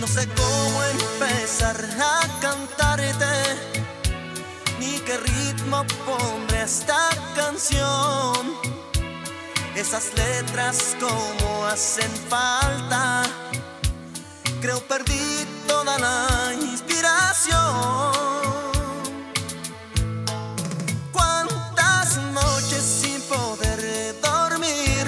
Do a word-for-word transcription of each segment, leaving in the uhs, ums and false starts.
No sé cómo empezar a cantarte, ni qué ritmo pondré a esta canción. Esas letras como hacen falta, creo perdí toda la inspiración. Cuántas noches sin poder dormir,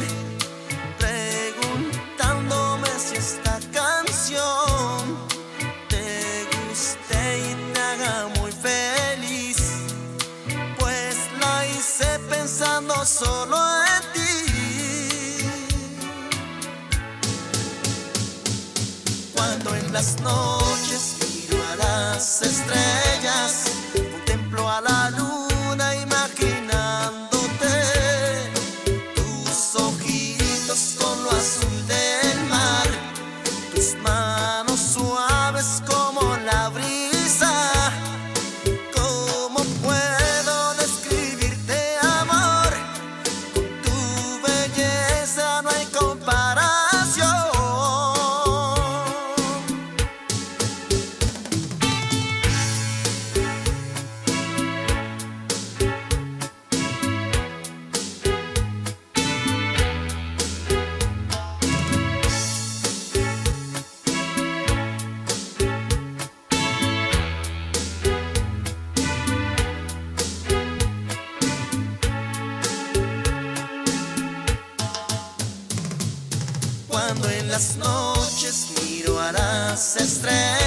preguntándome si esta canción te guste y te haga muy feliz, pues la hice pensando solo en ti. Cuando en las noches miro a las estrellas, contemplo a la luna imaginándote, tus ojitos con lo azul del mar, tus manos suaves como la brisa. ¿Cómo puedo describirte, amor? Con tu belleza no hay comparación. Cuando en las noches miro a las estrellas,